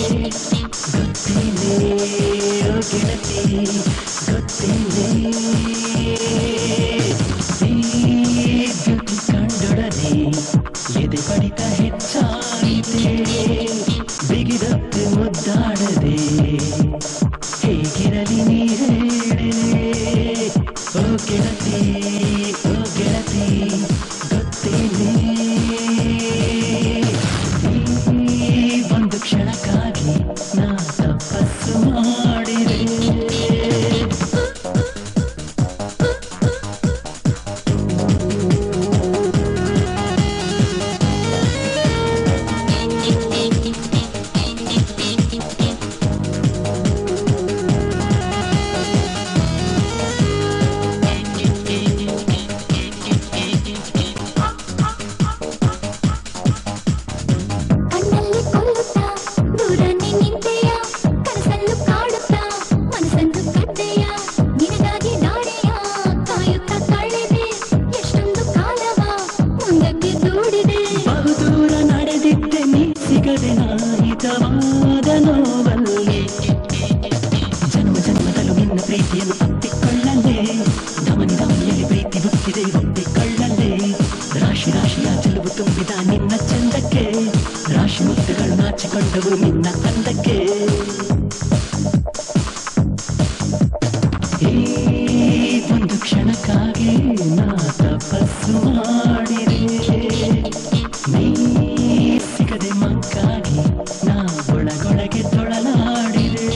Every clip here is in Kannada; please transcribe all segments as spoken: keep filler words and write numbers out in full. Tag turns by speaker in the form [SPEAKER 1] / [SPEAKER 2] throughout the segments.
[SPEAKER 1] ಗೊತ್ತೇನೆ ಓ ಗೆಳತಿ ಗೊತ್ತೇನೆ ಈ ಬ್ಯೂಟಿ ಕಂಡೊಡನೆ ಎದೆ ಬಡಿತ ಹೆಚ್ಚಾಯಿತೆ ಬಿಗಿದತ್ತೆ ಮುದ್ದಾಡದೆ ಹೇಗಿರಲಿ ನೀ ಹೇಳಲೆ ಓ ಗೆಳತಿ ಓ ಗೆಳತಿ ಗೊತ್ತೇನೆ ಈ ಒಂದು ಕ್ಷಣಕ್ಕಾಗಿ ನಾ ತಪಸ್ಸು ಮಾಡಿದೆ ಹಿತವಾದ ನೋವಲ್ಲಿ ಜನ್ಮ ಜನ್ಮದಲ್ಲೂ ನಿನ್ನ ಪ್ರೀತಿಯನ್ನು ಅಪ್ಪಿಕೊಳ್ಳಲೇ ಧಮನಿ ಧಮನಿಯಲ್ಲಿ ಪ್ರೀತಿ ಹುಟ್ಟಿದೆ ಒಪ್ಪಿಕೊಳ್ಳಲೇ ರಾಶಿ ರಾಶಿಯ ಚೆಲುವು ತುಂಬಿದ ನಿನ್ನ ಚಂದಕ್ಕೆ ರಾಶಿ ಮುತ್ತುಗಳು ನಾಚಿಕೊಂಡವು ನಿನ್ನ ಅಂದಕ್ಕೆ ಈ ಒಂದು ಕ್ಷಣಕ್ಕಾಗಿ ನಾ ತಪಸ್ಸು ಮಾಡಿದೆ ನೀ ಸಿಗದೆ ಮಂಕಾಗಿ ನಾ ಒಳಗೊಳಗೆ ತೊಳಲಾಡಿದೆ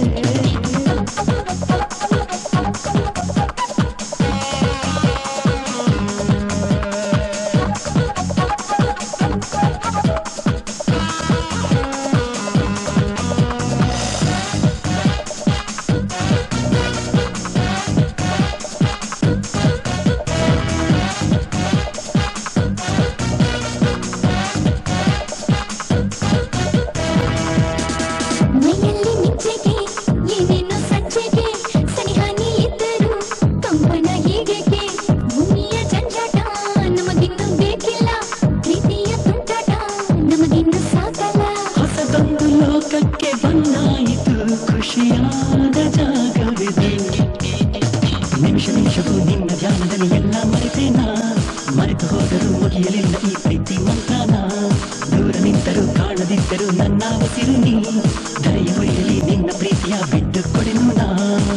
[SPEAKER 1] ಲೋಕಕ್ಕೆ ಬಂದಾಯಿತು ಖುಷಿಯಾದ ಜಾಗವಿದೆ ನಿಮಿಷ ನಿಮಿಷವೂ ನಿನ್ನ ಧ್ಯಾನದಲ್ಲಿ ಎಲ್ಲ ಮರೆತೇನ ಮರೆತು ಹೋದರೂ ಮುಗಿಯಲಿಲ್ಲ ಈ ಪ್ರೀತಿ ಮಂತ್ರನ ದೂರ ನಿಂತರೂ ಕಾಣದಿದ್ದರೂ ನನ್ನ ಉಸಿರು ನೀ ಧರೆಯ ಹೊಯ್ಯಲಿ ನಿನ್ನ ಪ್ರೀತಿಯ ಬಿಟ್ಟು ಕೊಡೆನು ನಾ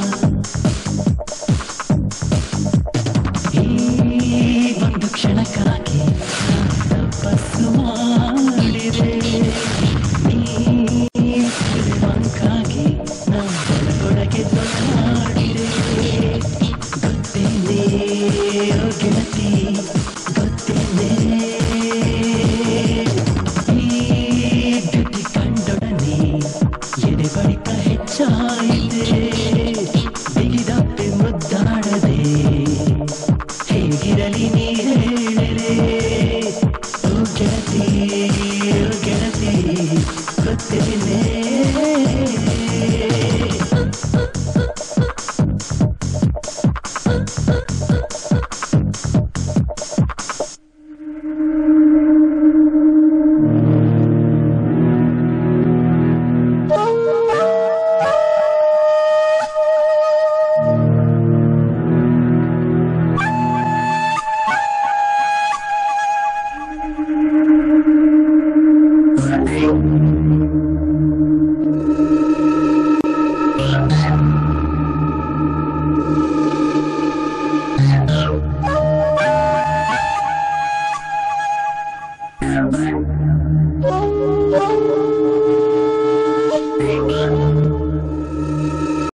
[SPEAKER 1] ಈ ಒಂದು ಕ್ಷಣಕ್ಕಾಗಿ ತಪಸ್ಸು ಮಾಡಿದೆ ಗೊತ್ತೇನೆ ಓ ಗೆಳತಿ ಗೊತ್ತೇನೆ ಈ ಬ್ಯೂಟಿ ಕಂಡೊಡನೆ ಎದೆ ಬಡಿತ ಹೆಚ್ಚಾಯಿದೆ ಬಿಗಿದಪ್ಪೆ ಮುದ್ದಾಡದೆ ಹೇಗಿರಲಿ ನೀ ಹೇಳಲೆ ಓ ಗೆಳತಿ ಓ ಗೆಳತಿ ಗೊತ್ತೇನೆ